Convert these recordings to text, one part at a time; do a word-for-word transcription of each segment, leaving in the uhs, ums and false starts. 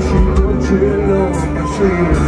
שיטות שלא משאיר.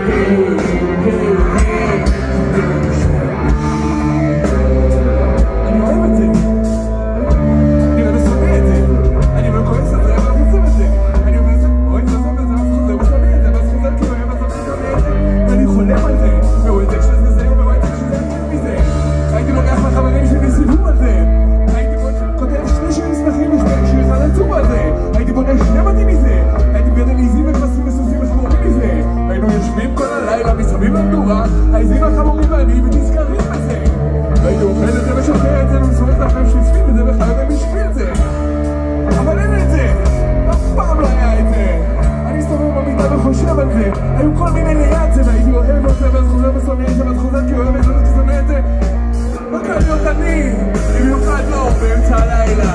אני אוהב את זה, אני לא שונא את זה, אני לא כועס על זה, אבל אני עושה את זה. אני אומר, אוי, זה עושה את זה, ואז חוזר ושונא את זה, ואז חוזר כי הוא אוהב את זה ושונא את זה, ואני חולם על זה, והועתק שזה זה, והועתק שזה עקב מזה. הייתי לוקח לחברים שלי סיבוב על זה, הייתי כותב שני שירים שמחים בשביל אחד עצוב על זה, הייתי בונה שני בתים מזה, הייתי מגדל עיזים וכבשים וסוסים וחמורים מזה, היינו יושבים כל הלילה מסביב למדורה, העיזים החמורים ואני ונזכרים בזה, הייתי אוכל את זה ושוחרר את זה ומסורת את החיים שלי סביב את זה בכלל יודע בשביל זה, אבל אין את זה, אף פעם לא היה את זה. אני מסתובב במיטה וחושב על זה, היו כל מיני ליד זה, והייתי אוהב את זה ואז חוזר ושונא את זה ואז חוזר כי אוהב את זה ואז שונא את זה. לא קרה להיות אני, במיוחד לא באמצע הלילה.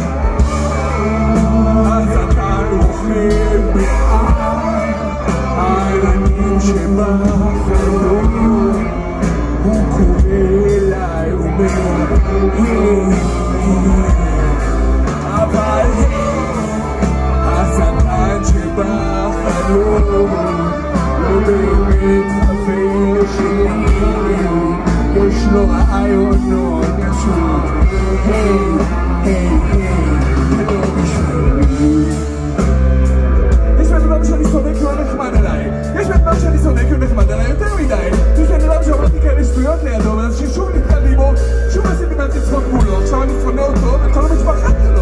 אז אתה נוחל מעל העננים שבחלום, הוא קורא אליי אומר היי היי, אבל השטן שבחלום לא באמת חבר שלי, יש לו רעיונות פשוט היי היי היי, זה לא בשבילי. יש בן אדם שאני שונא כי הוא נחמד עליי, יש בן אדם שאני שונא כי הוא נחמד עליי יותר מדי, יש בן אדם שאמרתי כאלה שטויות לידו ואז ששוב נתקלתי בו, שוב עשיתי מעצי צחוק מולו, עכשיו אני שונא אותו וכל המשפחה שלו.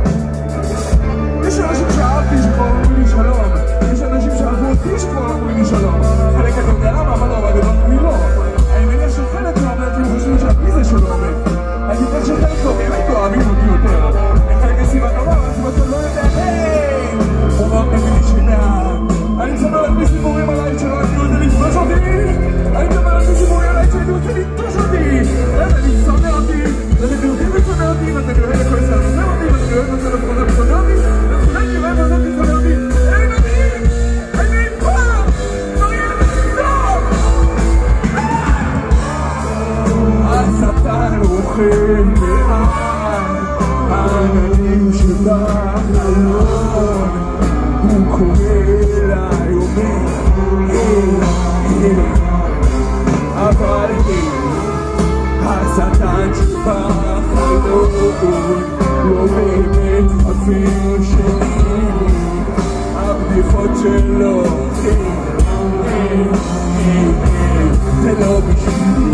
יש אנשים שאהבתי שכבר אומרים לי שלום, יש אנשים שאהבו אותי שכבר אומרים לי שלום, חלק אני יודע למה, אבל לא, אבל לא לי לא. אני מניח שחלק לא אומרת כי הם חושבים שהפי זה שלא עומד, אני מניח שחלק לא באמת אוהבים אותי יותר, חלק הסיבה טובה, אבל הסיבה טוב לא יודע, היי! הוא מאוד מביא לי שינה, אני מספר לעצמי סיפורים עליי שלא הייתי רוצה לתפוס אותי, אני מספר לעצמי סיפורים עליי שהייתי רוצה לתפוס אותי, אני שונא אותי, ואתם יודעים ושונא אותי, ואתם יודעים לכל זה עושה אותי, ואתם יודעים לכל זה ושונא אותי, ושונא אותי, ושונא אותי, ושונא אותי, אין מדהים, אני פה, לא יהיה בסדום! השטן אוכל מעל העננים שבחלון, הוא קורא אליי אומר היי היי, אבל היי, השטן שבחלון לא באמת חבר שלי, הבדיחות שלו היי היי היי היי, זה לא בשבילי.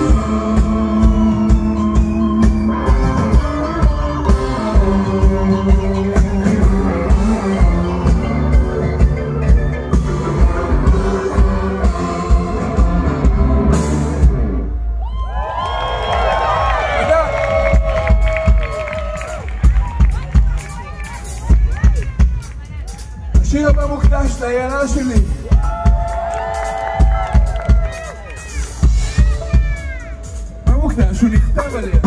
השיר הבא מוקדש לעיירה שלי. מה מוקדש? הוא נכתב עליה.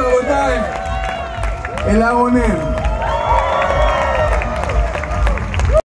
רבותיי, אלהה רונן.